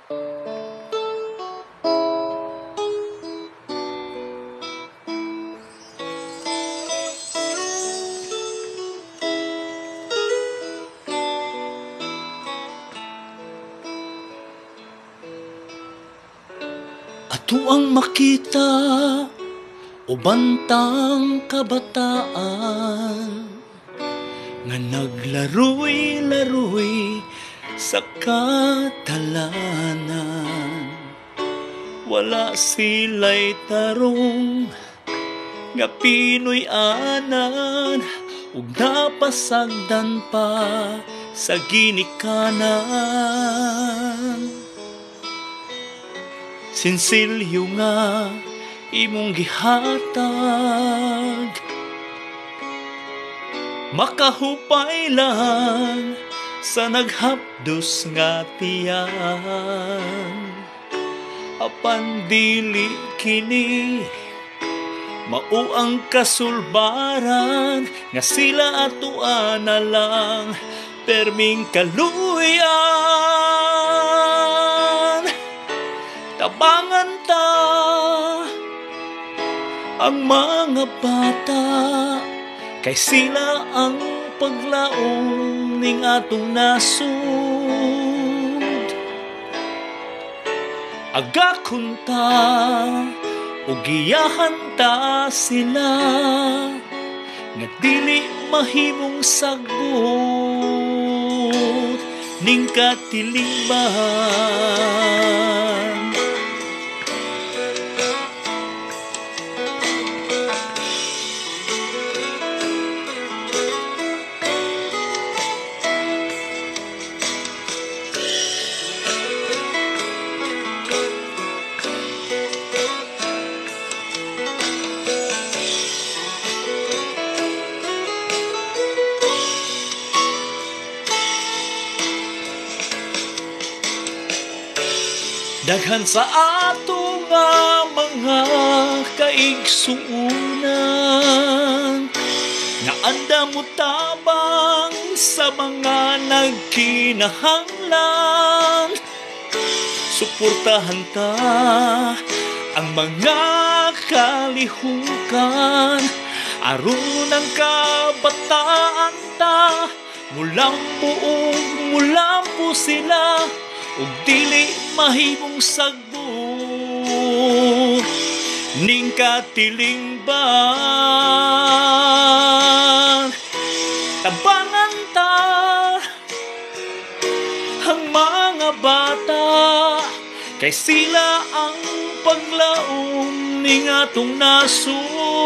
Ato ang makita o bantang kabataan nga naglaroy-laroy sa katalanan. Wala sila'y tarong nga Pinoy anan ug napasagdan pa sa ginikanan. Sinsilyo nga imong gihatag, makahupay lang sa naghapdos nga tiyan. Apan dili kini mao ang kasulbaran nga sila atuan na lang perming kaluyan. Tabangan ta ang mga bata, kay sila ang paglaom ning atong nasud. Agakon ta o giyahan ta sila nga dili mahimong sagbot ning katilingban. Daghan sa ato nga mga kaigsuunan nga anda mo tabang sa mga nagkinahanglan. Suportahan ta ang mga kalihukan aron ang kabataan ta mulampo sila ug dili mahimong sagbot ning katilingban. Tabangan ta ang mga bata, kay sila ang paglaom ning atong nasud.